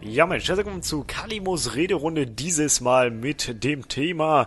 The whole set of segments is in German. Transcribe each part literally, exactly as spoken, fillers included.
Ja Mensch, herzlich willkommen zu Kalimos Rederunde, dieses Mal mit dem Thema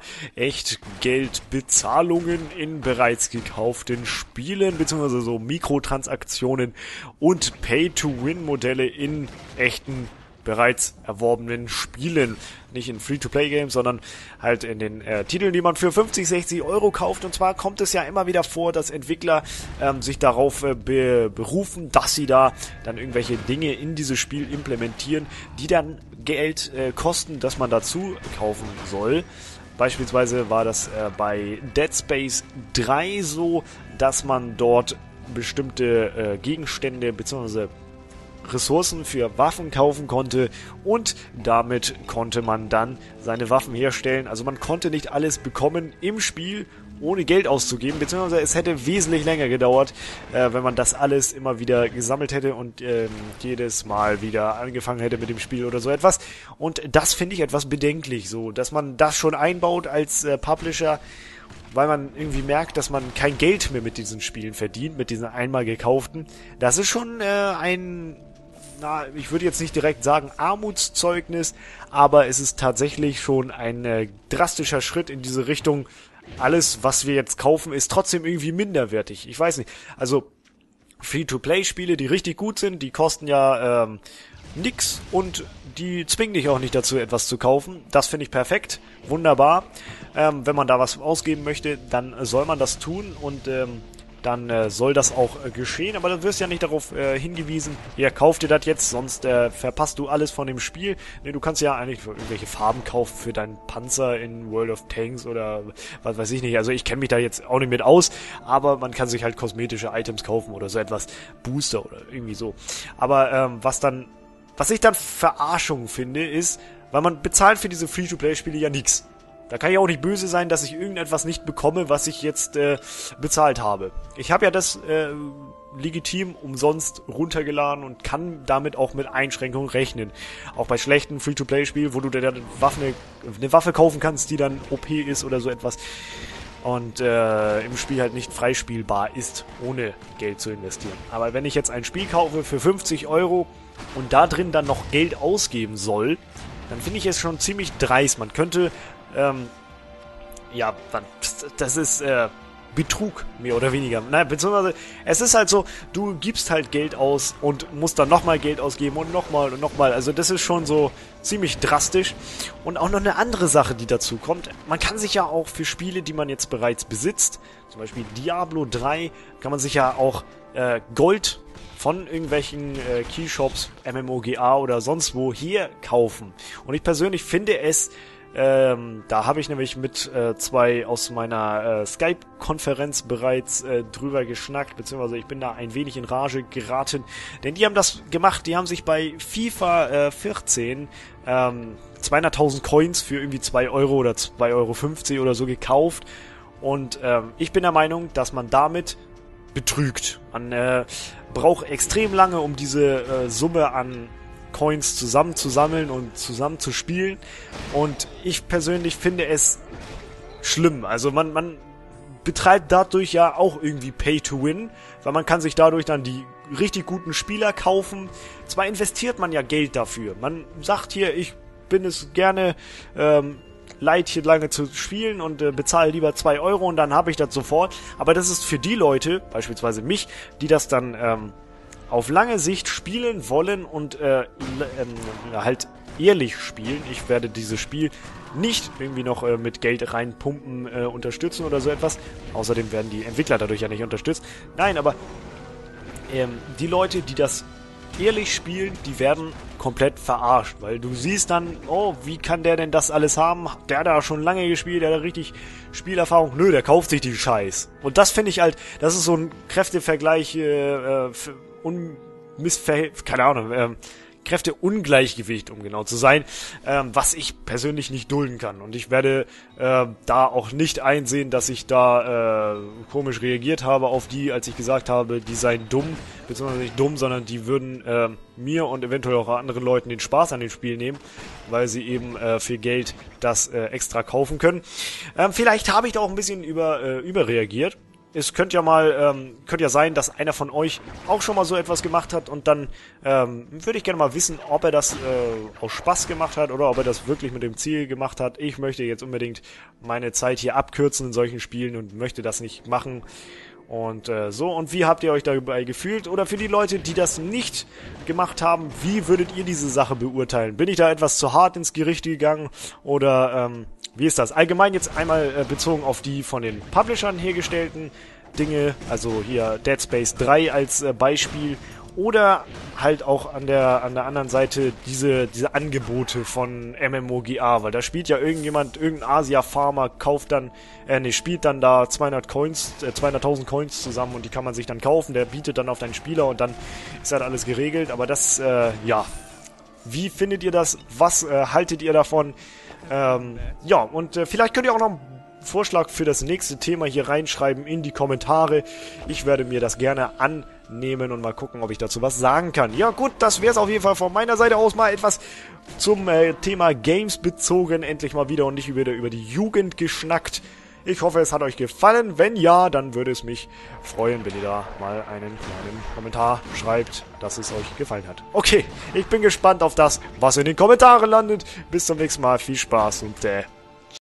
Echtgeldbezahlungen in bereits gekauften Spielen, beziehungsweise so Mikrotransaktionen und Pay-to-Win-Modelle in echten, bereits erworbenen Spielen. Nicht in Free-to-Play-Games, sondern halt in den äh, Titeln, die man für fünfzig, sechzig Euro kauft. Und zwar kommt es ja immer wieder vor, dass Entwickler ähm, sich darauf äh, be- berufen, dass sie da dann irgendwelche Dinge in dieses Spiel implementieren, die dann Geld äh, kosten, dass man dazu kaufen soll. Beispielsweise war das äh, bei Dead Space drei so, dass man dort bestimmte äh, Gegenstände bzw. Ressourcen für Waffen kaufen konnte und damit konnte man dann seine Waffen herstellen. Also man konnte nicht alles bekommen im Spiel, ohne Geld auszugeben, beziehungsweise es hätte wesentlich länger gedauert, äh, wenn man das alles immer wieder gesammelt hätte und ähm, jedes Mal wieder angefangen hätte mit dem Spiel oder so etwas. Und das finde ich etwas bedenklich, so, dass man das schon einbaut als äh, Publisher, weil man irgendwie merkt, dass man kein Geld mehr mit diesen Spielen verdient, mit diesen einmal gekauften. Das ist schon äh, ein, na, ich würde jetzt nicht direkt sagen Armutszeugnis, aber es ist tatsächlich schon ein äh, drastischer Schritt in diese Richtung. Alles, was wir jetzt kaufen, ist trotzdem irgendwie minderwertig. Ich weiß nicht. Also Free-to-Play-Spiele, die richtig gut sind, die kosten ja ähm, nix und die zwingen dich auch nicht dazu, etwas zu kaufen. Das finde ich perfekt, wunderbar. Ähm, wenn man da was ausgeben möchte, dann soll man das tun und ähm, dann äh, soll das auch äh, geschehen. Aber du wirst ja nicht darauf äh, hingewiesen, ja, kauf dir das jetzt, sonst äh, verpasst du alles von dem Spiel. Nee, du kannst ja eigentlich irgendwelche Farben kaufen für deinen Panzer in World of Tanks oder was weiß ich nicht. Also ich kenne mich da jetzt auch nicht mit aus, aber man kann sich halt kosmetische Items kaufen oder so etwas, Booster oder irgendwie so. Aber ähm, was dann, was ich dann Verarschung finde, ist, weil man bezahlt für diese Free-to-Play-Spiele ja nichts. Da kann ich auch nicht böse sein, dass ich irgendetwas nicht bekomme, was ich jetzt äh, bezahlt habe. Ich habe ja das äh, legitim umsonst runtergeladen und kann damit auch mit Einschränkungen rechnen. Auch bei schlechten Free-to-Play-Spielen, wo du dir dann Waffe, eine Waffe kaufen kannst, die dann O P ist oder so etwas. Und äh, im Spiel halt nicht freispielbar ist, ohne Geld zu investieren. Aber wenn ich jetzt ein Spiel kaufe für fünfzig Euro und da drin dann noch Geld ausgeben soll, dann finde ich es schon ziemlich dreist. Man könnte Ähm, ja, das ist äh, Betrug, mehr oder weniger. Naja, beziehungsweise, es ist halt so, du gibst halt Geld aus und musst dann nochmal Geld ausgeben und nochmal und nochmal. Also das ist schon so ziemlich drastisch. Und auch noch eine andere Sache, die dazu kommt. Man kann sich ja auch für Spiele, die man jetzt bereits besitzt, zum Beispiel Diablo drei, kann man sich ja auch äh, Gold von irgendwelchen äh, Keyshops, MMOGA oder sonst wo hier kaufen. Und ich persönlich finde es Ähm, da habe ich nämlich mit äh, zwei aus meiner äh, Skype-Konferenz bereits äh, drüber geschnackt, beziehungsweise ich bin da ein wenig in Rage geraten, denn die haben das gemacht, die haben sich bei FIFA äh, vierzehn ähm, zweihunderttausend Coins für irgendwie zwei Euro oder zwei Euro fünfzig oder so gekauft und ähm, ich bin der Meinung, dass man damit betrügt. Man äh, braucht extrem lange, um diese äh, Summe an Coins zusammenzusammeln und zusammen zu spielen und ich persönlich finde es schlimm. Also man, man betreibt dadurch ja auch irgendwie Pay-to-Win, weil man kann sich dadurch dann die richtig guten Spieler kaufen. Zwar investiert man ja Geld dafür. Man sagt hier, ich bin es gerne ähm, leid, hier lange zu spielen und äh, bezahle lieber zwei Euro und dann habe ich das sofort. Aber das ist für die Leute, beispielsweise mich, die das dann ähm, auf lange Sicht spielen wollen und äh, ähm, halt ehrlich spielen. Ich werde dieses Spiel nicht irgendwie noch äh, mit Geld reinpumpen äh, unterstützen oder so etwas. Außerdem werden die Entwickler dadurch ja nicht unterstützt. Nein, aber ähm, die Leute, die das ehrlich spielen, die werden komplett verarscht, weil du siehst dann, oh, wie kann der denn das alles haben? Der hat da schon lange gespielt, der hat richtig Spielerfahrung. Nö, der kauft sich die Scheiß. Und das finde ich halt, das ist so ein Kräftevergleich, äh, äh, Unmissver... keine Ahnung, ähm, Kräfteungleichgewicht, um genau zu sein, ähm, was ich persönlich nicht dulden kann. Und ich werde äh, da auch nicht einsehen, dass ich da äh, komisch reagiert habe auf die, als ich gesagt habe, die seien dumm, beziehungsweise nicht dumm, sondern die würden äh, mir und eventuell auch anderen Leuten den Spaß an dem Spiel nehmen, weil sie eben äh, für Geld das äh, extra kaufen können. Ähm, vielleicht habe ich da auch ein bisschen über äh, überreagiert. es könnte ja mal, ähm, könnte ja sein, dass einer von euch auch schon mal so etwas gemacht hat und dann ähm, würde ich gerne mal wissen, ob er das äh, aus Spaß gemacht hat oder ob er das wirklich mit dem Ziel gemacht hat. Ich möchte jetzt unbedingt meine Zeit hier abkürzen in solchen Spielen und möchte das nicht machen. Und äh, so, und wie habt ihr euch dabei gefühlt? Oder für die Leute, die das nicht gemacht haben, wie würdet ihr diese Sache beurteilen? Bin ich da etwas zu hart ins Gericht gegangen? Oder ähm, wie ist das? Allgemein jetzt einmal äh, bezogen auf die von den Publishern hergestellten Dinge, also hier Dead Space drei als äh, Beispiel. Oder halt auch an der an der anderen Seite diese diese Angebote von MMOGA, weil da spielt ja irgendjemand, irgendein Asia-Farmer kauft dann, äh, ne, spielt dann da zweihundert Coins, äh, zweihunderttausend Coins zusammen und die kann man sich dann kaufen, der bietet dann auf deinen Spieler und dann ist halt alles geregelt, aber das, äh, ja, wie findet ihr das? Was äh, haltet ihr davon? Ähm, ja, und äh, vielleicht könnt ihr auch noch einen Vorschlag für das nächste Thema hier reinschreiben in die Kommentare. Ich werde mir das gerne annehmen und mal gucken, ob ich dazu was sagen kann. Ja gut, das wäre es auf jeden Fall von meiner Seite aus mal etwas zum äh, Thema Games bezogen. Endlich mal wieder und nicht wieder über die Jugend geschnackt. Ich hoffe, es hat euch gefallen. Wenn ja, dann würde es mich freuen, wenn ihr da mal einen kleinen Kommentar schreibt, dass es euch gefallen hat. Okay, ich bin gespannt auf das, was in den Kommentaren landet. Bis zum nächsten Mal. Viel Spaß und äh,